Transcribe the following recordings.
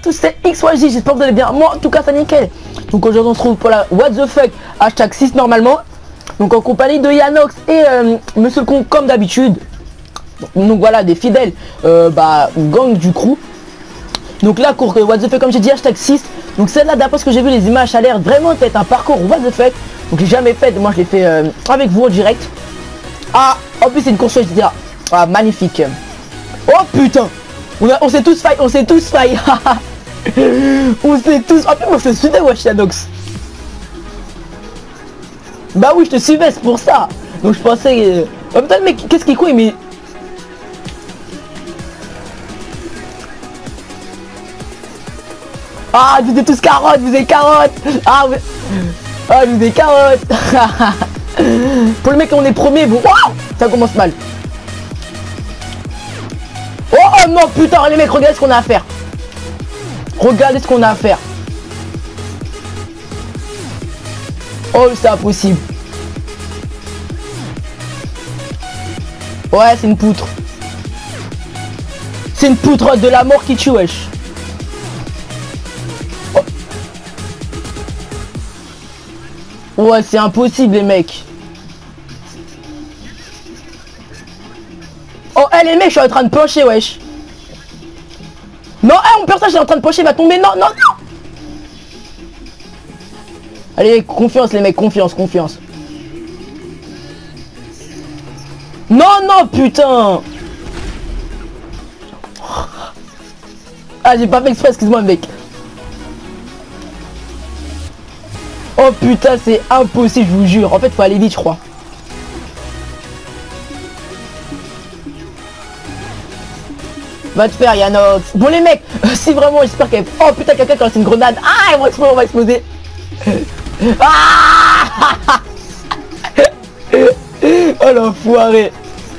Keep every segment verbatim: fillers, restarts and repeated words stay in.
tous, c'est X Y J, j'espère que vous allez bien. Moi en tout cas ça nickel. Donc aujourd'hui on se retrouve pour la What the fuck hashtag six normalement. Donc en compagnie de Yanox et euh, Monsieur Con comme d'habitude. Donc voilà des fidèles euh, bah, gang du crew. Donc là pour What the fuck comme j'ai dit hashtag six. Donc celle-là d'après ce que j'ai vu les images ça a l'air vraiment d'être un parcours What the fuck. Donc j'ai jamais fait, moi je l'ai fait euh, avec vous en direct. Ah en plus c'est une course je dis ah magnifique. Oh putain. On, a, on s'est tous failli, on s'est tous failli. On s'est tous. En plus moi je te suivais wesh Yanox. Bah oui je te suivais c'est pour ça. Donc je pensais. Euh... Oh putain mec qu'est-ce qui est quoi mais. Ah vous êtes tous carottes, vous êtes carottes. Ah vous... Ah vous êtes carottes. Pour le mec on est premier bon. Wow ça commence mal. Oh, oh non putain les mecs regardez ce qu'on a à faire. Regardez ce qu'on a à faire. Oh c'est impossible. Ouais c'est une poutre. C'est une poutre de la mort qui tue wesh. Oh. Ouais c'est impossible les mecs. Oh hey, les mecs je suis en train de pencher wesh. Non hey, mon personnage est en train de pencher il va tomber. Non non non. Allez confiance les mecs, confiance, confiance. Non non putain. Ah j'ai pas fait exprès excuse-moi mec. Oh putain c'est impossible je vous jure. En fait faut aller vite je crois. Va te faire Yanox. Bon les mecs, si vraiment j'espère qu'elle... Oh putain quelqu'un qui lance une grenade. Ah ils vont exploser, on va exploser. Ah oh l'enfoiré.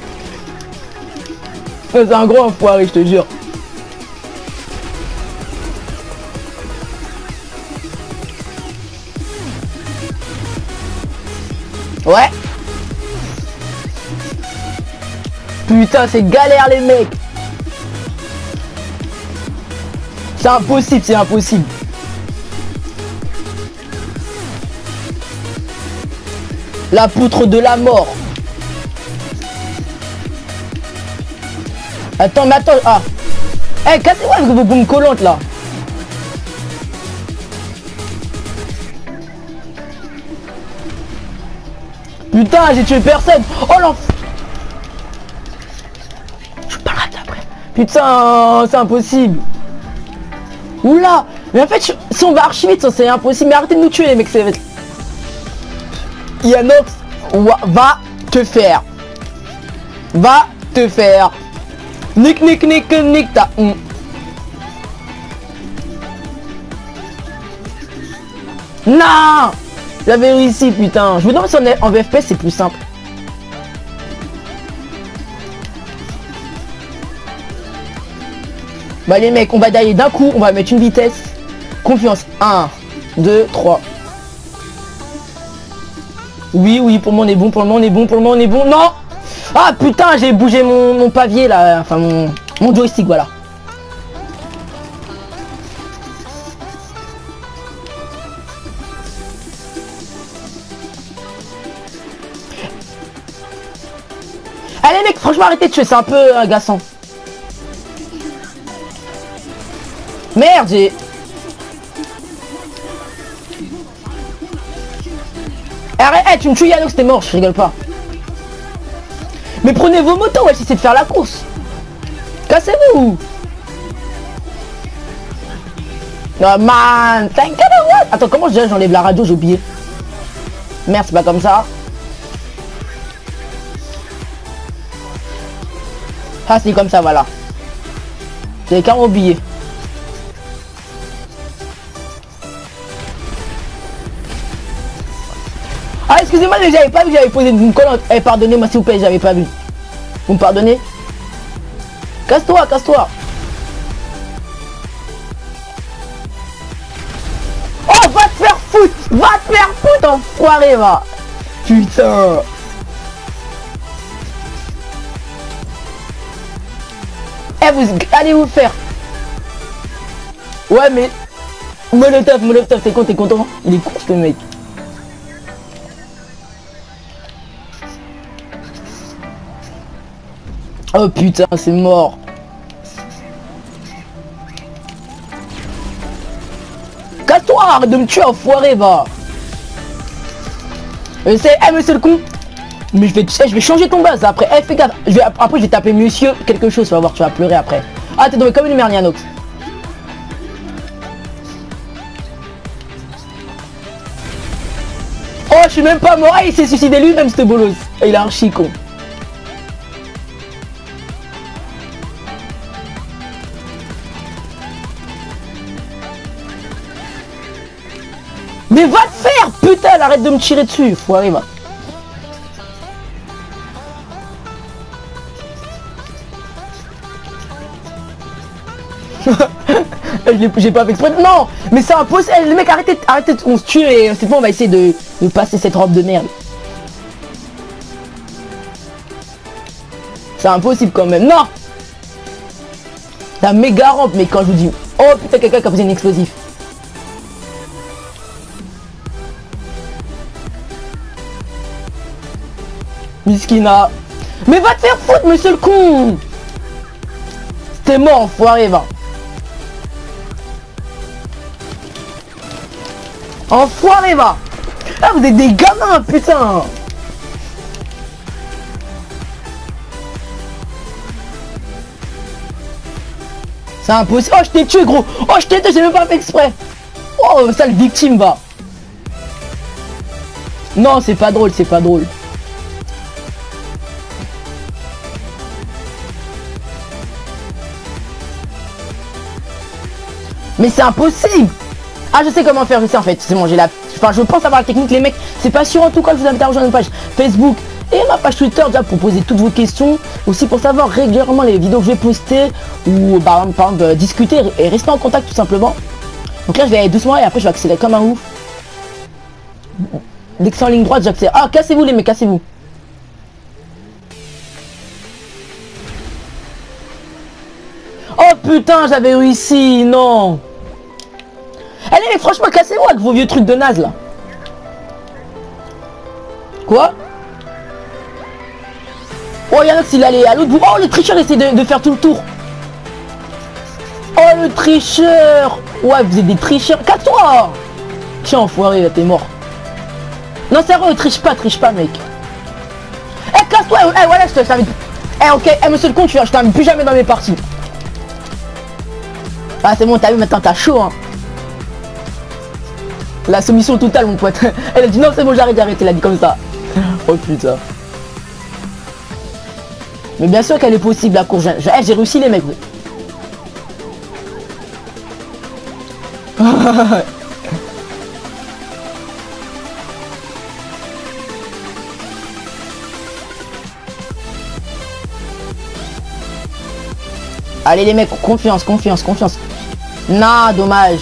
C'est un gros enfoiré je te jure. Ouais. Putain c'est galère les mecs. C'est impossible, c'est impossible. La poutre de la mort. Attends, mais attends. Ah. Eh, hey, cassez-moi avec vos bombes collantes là. Putain, j'ai tué personne. Oh l'enf. Je parlerai après. Putain, c'est impossible. Oula. Mais en fait, si on va archi vite, c'est impossible. Mais arrêtez de nous tuer les mecs, c'est... Yanox, va te faire. Va te faire. Nick, nick, nick, nick, ta... Mm. Non. J'avais réussi, putain. Je vous demande si on est en V F P, c'est plus simple. Bah les mecs, on va d'aller d'un coup, on va mettre une vitesse. Confiance. un, deux, trois. Oui, oui, pour moi on est bon, pour le moment on est bon, pour le moment on est bon. Non. Ah putain, j'ai bougé mon, mon papier là. Enfin mon, mon joystick, voilà. Allez mec, franchement arrêtez de tuer, c'est un peu agaçant. Merde, j'ai... Arrête, hey, tu me tues Yanox, t'es mort, je rigole pas. Mais prenez vos motos, ouais, essayez de faire la course. Cassez-vous. Non man, t'inquiète what. Attends, comment je j'enlève la radio, j'ai oublié. Merde, c'est pas comme ça. Ah c'est comme ça, voilà. J'ai carrément oublié. Ah excusez-moi mais j'avais pas vu, j'avais posé une colonne. Eh pardonnez-moi s'il vous plaît, j'avais pas vu. Vous me pardonnez? Casse-toi, casse-toi. Oh va te faire foutre. Va te faire foutre enfoiré va. Putain. Eh vous allez vous faire. Ouais, mais... Molotov, Molotov, t'es con, t'es content? Il est con, ce mec. Oh putain, c'est mort. Casse-toi, arrête de me tuer, enfoiré, va. Euh, c'est... Eh, monsieur le con. Mais je vais, je vais changer ton buzz après. Eh, fais gaffe. Je vais, après, je vais taper monsieur quelque chose, tu vas voir, tu vas pleurer après. Ah, t'es tombé comme une merde, Yanox. Oh, je suis même pas mort. Ah, il s'est suicidé lui-même, ce bolos. Et il est archi con. Mais va te faire, putain, arrête de me tirer dessus. Faut arriver. J'ai pas fait exprès. Non, mais c'est impossible. Les mecs, arrêtez, arrêtez de on se tue et cette fois on va essayer de, de passer cette robe de merde. C'est impossible quand même. Non. La méga rampe, mais quand je vous dis... Oh putain, quelqu'un qui a posé un explosif. Miskina. Mais va te faire foutre, monsieur le con. T'es mort, enfoiré, va. Enfoiré, va. Ah, vous êtes des gamins, putain. C'est impossible. Oh, je t'ai tué, gros. Oh, je t'ai tué, j'ai même pas fait exprès. Oh, sale victime, va. Non, c'est pas drôle, c'est pas drôle. Mais c'est impossible. Ah, je sais comment faire, je sais en fait. C'est bon, j'ai la... Enfin, je pense avoir la technique, les mecs. C'est pas sûr, en tout cas, je vous invite à rejoindre une page Facebook et ma page Twitter, déjà pour poser toutes vos questions. Aussi pour savoir régulièrement les vidéos que je vais poster. Ou par exemple, par exemple discuter et rester en contact tout simplement. Donc là, je vais aller doucement et après, je vais accélérer comme un ouf. Dès que c'est en ligne droite, j'accélère. Ah, cassez-vous les mecs, cassez-vous. Oh putain, j'avais réussi, non. Allez, mais franchement, cassez-vous avec vos vieux trucs de naze là. Quoi? Oh, Yanox, il allait à l'autre bout. Oh, le tricheur essaie de, de faire tout le tour. Oh, le tricheur. Ouais, vous êtes des tricheurs. Casse-toi. Tiens, enfoiré, là, t'es mort. Non, sérieux, triche pas, triche pas, mec. Eh, casse-toi. Eh, voilà, je t'invite. Eh, ok, eh, monsieur le con, tu vois, je t'invite plus jamais dans mes parties. Ah, c'est bon, t'as vu, maintenant, t'as chaud, hein. La soumission totale, mon pote. Elle a dit non, c'est bon, j'arrête, j'arrête. Elle a dit comme ça. Oh putain. Mais bien sûr qu'elle est possible, la courge. J'ai hey, réussi, les mecs. Allez, les mecs, confiance, confiance, confiance. Non, dommage.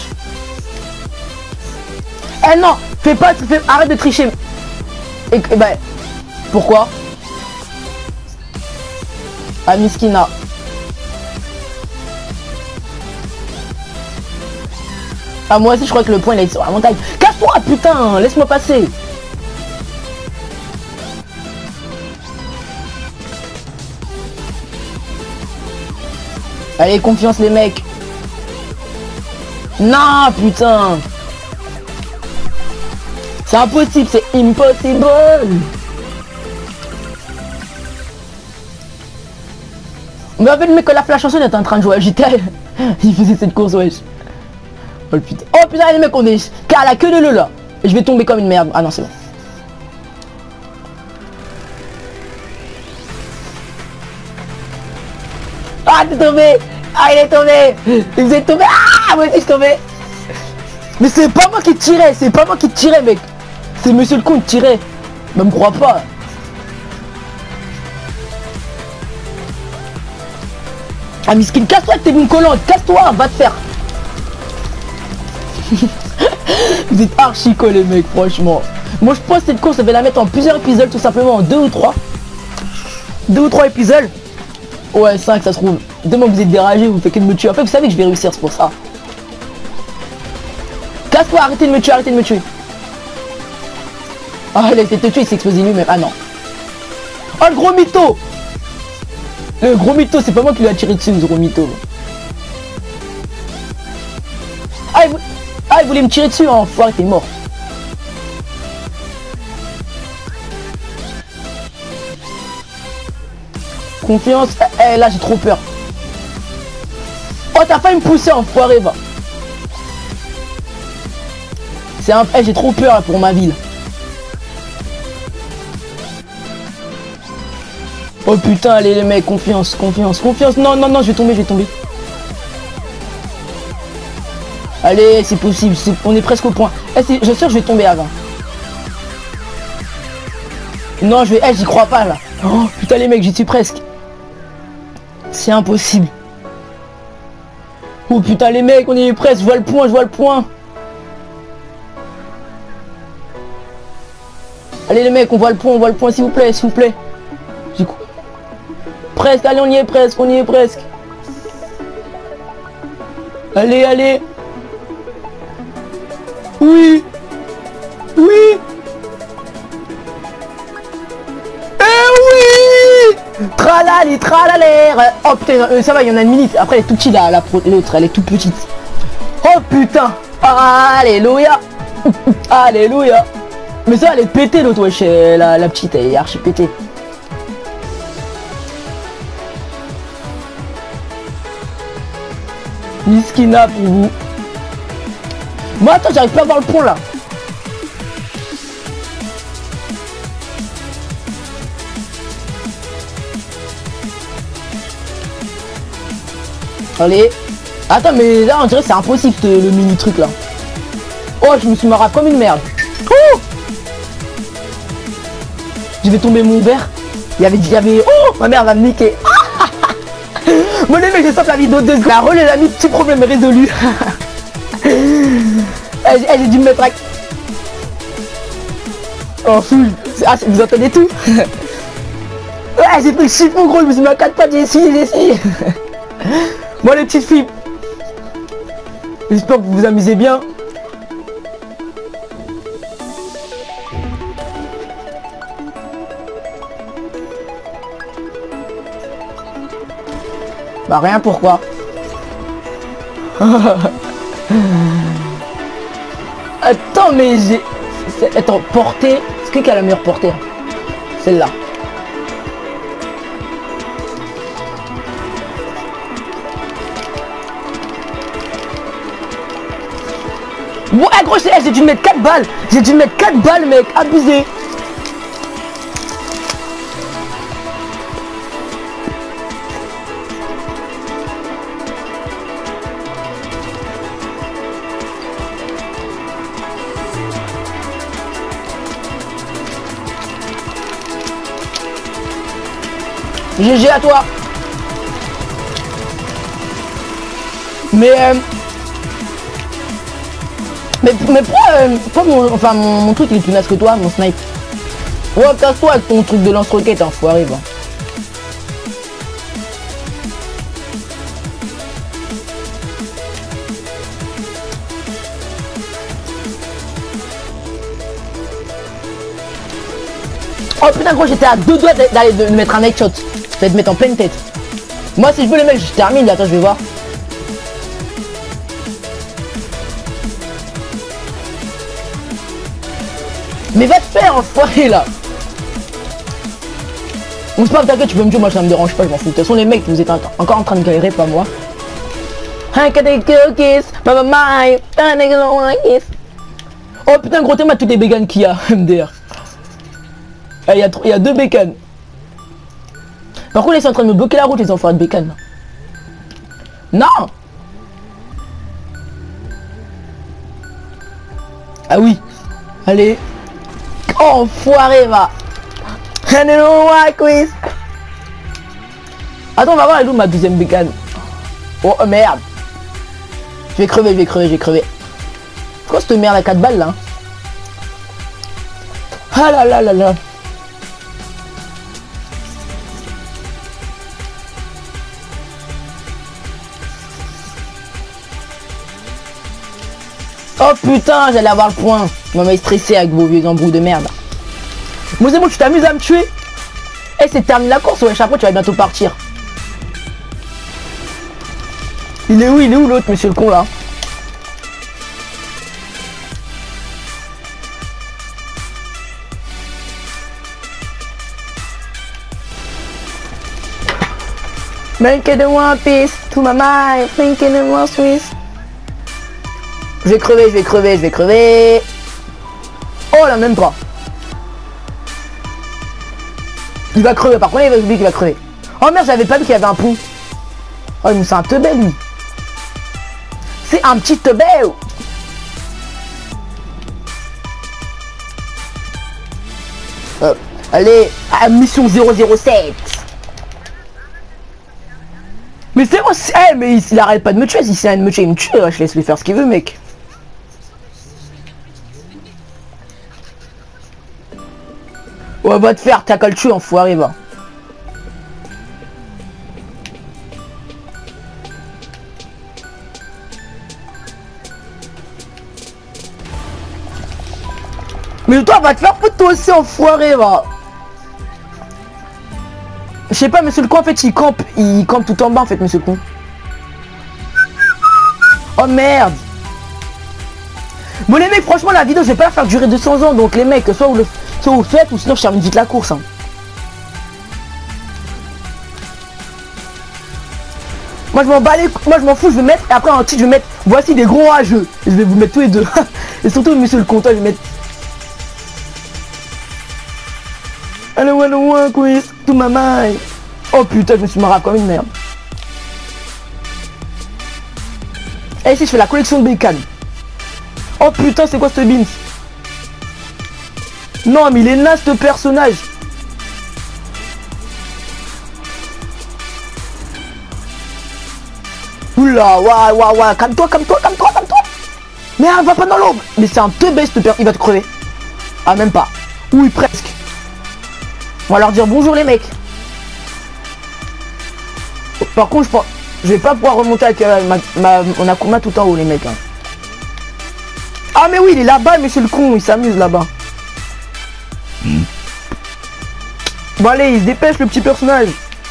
Eh non, fais pas, fais, arrête de tricher. Et, et bah, pourquoi? Ah, Miskina. Ah, moi aussi, je crois que le point, il est sur la montagne. Casse-toi, putain, laisse-moi passer. Allez, confiance, les mecs. Non, putain. C'est impossible, c'est impossible. Mais en fait, le mec, quand la flash chanson, il était en train de jouer à G T A. Il faisait cette course, wesh. Oh putain. Oh putain, les mecs, on est à la queue de le là. Et je vais tomber comme une merde. Ah non, c'est bon. Ah, t'es tombé. Ah, il est tombé. Vous êtes tombé. Ah, moi aussi, je suis tombé. Mais c'est pas moi qui tirais, c'est pas moi qui tirais, mec. C'est monsieur le con qui tirait. Ne me crois pas. Ah, Miskin, casse-toi avec tes boules collantes. Casse-toi, va te faire. Vous êtes archi cool, les mecs, franchement. Moi, je pense que cette course, je vais la mettre en plusieurs épisodes, tout simplement, en deux ou trois. Deux ou trois épisodes. Ouais, cinq, ça se trouve. Demain, vous êtes déragé, vous faites que de me tuer. En fait, vous savez que je vais réussir, c'est pour ça. Casse-toi, arrêtez de me tuer, arrêtez de me tuer. Ah, il a été te tuer, il s'est explosé lui-même. Ah non. Oh, le gros mytho. Le gros mytho, c'est pas moi qui lui a tiré dessus, le gros mytho. Ah, il, vou... ah, il voulait me tirer dessus, hein. Enfoiré, t'es mort. Confiance. Eh, eh, là, j'ai trop peur. Oh, t'as failli me pousser, enfoiré, va. C'est un... Eh, j'ai trop peur, là, pour ma ville. Oh putain, allez les mecs, confiance, confiance, confiance. Non, non, non, je vais tomber, je vais tomber. Allez, c'est possible, c'est... on est presque au point. Eh, je suis sûr que je vais tomber avant. Non, je vais... Eh, j'y crois pas, là. Oh, putain, les mecs, j'y suis presque. C'est impossible. Oh putain, les mecs, on est presque. Je vois le point, je vois le point. Allez, les mecs, on voit le point, on voit le point, s'il vous plaît, s'il vous plaît. J'ai quoi? Presque, allez, on y est presque, on y est presque. Allez, allez. Oui. Oui. Eh oui. Tralali, tralalère. Oh putain, euh, ça va, il y en a une minute. Après, elle est tout petite, là, l'autre, elle est toute petite. Oh putain. Alléluia. Alléluia. Mais ça, elle est pétée, l'autre, wesh, la, la petite, elle est archi pétée. Miskina pour vous. Moi attends, j'arrive pas à voir le pont là. Allez. Attends, mais là on dirait que c'est impossible le mini truc là. Oh, je me suis marré comme une merde. Oh, je vais tomber mon verre. Il y avait, il y avait... Oh, ma mère va me niquer. Bon les mecs, je sors la vidéo de deux secondes. Les amis, petit problème résolu. J'ai dû me mettre à... Oh fou. Ah, vous entendez tout. Ouais, j'ai pris le chiffon gros, je me suis mis à quatre pattes, j'ai essayé, j'ai essayé. Bon les petites filles, j'espère que vous vous amusez bien. Bah rien, pourquoi. Attends, mais j'ai... Attends, portée... C'est qui a la meilleure portée? Celle-là. Ouais, gros, j'ai dû mettre quatre balles. J'ai dû mettre quatre balles, mec. Abusé. G G à toi. Mais euh, mais mais pourquoi euh, pourquoi mon enfin mon, mon truc il est plus naze que toi, mon snipe. Ouais, casse-toi avec ton truc de lance-roquette, hein, faut arriver. Oh putain gros, j'étais à deux doigts d'aller de mettre un headshot. Je vais te mettre en pleine tête. Moi si je veux les mecs, je termine. Attends, je vais voir. Mais va te faire enfoiré là. On se parle, t'inquiète, tu peux me tuer, moi ça me dérange pas, je m'en fous. De toute façon les mecs, vous êtes encore en train de galérer, pas moi. Oh putain gros, t'es moi toutes les béganes qu'il y a, M D R. Il y, a il y a deux bécanes. Par contre, ils sont en train de me bloquer la route, les enfants de bécanes. Non. Ah oui. Allez. Oh, enfoiré, va. Attends, on va voir elle est où ma deuxième bécane. Oh, oh merde. Je vais crever, je vais crever, je vais crever. Pourquoi cette merde à quatre balles là? Ah là là là là. Oh putain, j'allais avoir le point. Vous m'avez stressé avec vos vieux embrouilles de merde. Moi c'est bon, tu t'amuses à me tuer. Eh, c'est terminé la course, ouais, chapeau, tu vas bientôt partir. Il est où, il est où l'autre, monsieur le con, là? Make it one piece to my mind, thinking it was Swiss. Je vais crever, je vais crever, je vais crever. Oh là, même pas. Il va crever, par contre il va oublier qu'il va crever. Oh merde, j'avais pas vu qu'il y avait un pont. Oh mais c'est un teubé lui. C'est un petit teubé. euh, Allez, à mission zéro zéro sept. Mais c'est moi, hey, mais il, il arrête pas de me tuer. Si c'est un de me tuer, il me tue. Je laisse lui faire ce qu'il veut, mec. Ouais, va te faire, t'as qu'à le tuer, enfoiré, va. Mais toi, va te faire foutre toi aussi, enfoiré, va. Je sais pas, monsieur le con, en fait, il campe. Il campe tout en bas, en fait, monsieur le con. Oh, merde. Bon, les mecs, franchement, la vidéo, je vais pas la faire durer deux cents ans. Donc, les mecs, soit vous le, soit vous le faites, ou sinon, je termine vite la course. Hein. Moi, je m'en bats les... Moi, je m'en fous, je vais mettre... Et après, en titre, je vais mettre... Voici des gros rageux. Et je vais vous mettre tous les deux. Et surtout, monsieur le compteur, je vais mettre... Allez, ouais, ouais, quiz, tout ma maille. Oh putain, je me suis marré comme une merde. Et ici, je fais la collection de bécanes. Oh putain, c'est quoi ce beans? Non, mais il est naze ce personnage. Oula, waouh, waouh, waouh, calme-toi, calme-toi, calme-toi, calme-toi. Merde, va pas dans l'ombre. Mais c'est un teubé ce personnage, il va te crever. Ah, même pas. Oui, presque. On va leur dire bonjour les mecs. Par contre je pense je vais pas pouvoir remonter avec euh, ma, ma, on a Kuma tout en haut les mecs hein. Ah mais oui il est là-bas monsieur le con, il s'amuse là-bas. mm. Bon allez il se dépêche le petit personnage.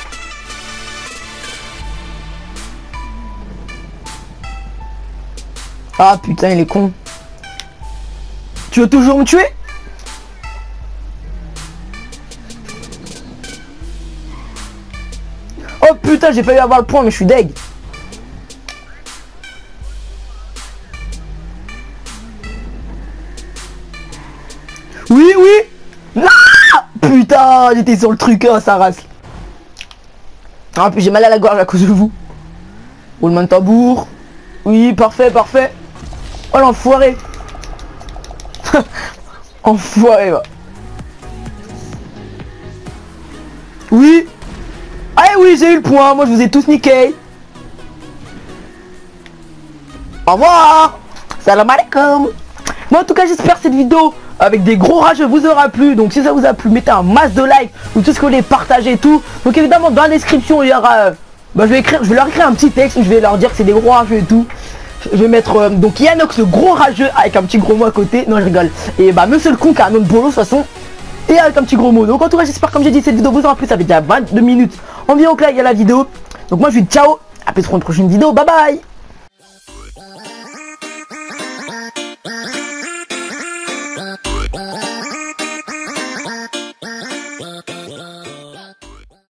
Ah putain il est con. Tu veux toujours me tuer? Oh putain, j'ai failli avoir le point, mais je suis deg. Oui, oui. Ah putain, j'étais sur le truc, hein, ça race. Ah, puis j'ai mal à la gorge à cause de vous. Roulement de tambour. Oui, parfait, parfait. Oh l'enfoiré. Enfoiré, va. Oui. Ah oui, j'ai eu le point, moi je vous ai tous niqué. Au revoir. Salam alaikum. Bon, en tout cas, j'espère que cette vidéo avec des gros rageux vous aura plu. Donc si ça vous a plu, mettez un masse de likes ou tout ce que vous voulez, partagez et tout. Donc évidemment, dans la description, il y aura... Euh, bah, je vais écrire, je vais leur écrire un petit texte où je vais leur dire que c'est des gros rageux et tout. Je vais mettre euh, donc Yanox, le gros rageux, avec un petit gros mot à côté. Non, je rigole. Et bah, monsieur le con qui a un autre bolo de toute façon. Et avec un petit gros mot. Donc en tout cas j'espère comme j'ai dit cette vidéo vous aura plu. Ça fait déjà vingt-deux minutes environ que là il y a la vidéo. Donc moi je vous dis ciao. À plus pour une prochaine vidéo. Bye bye.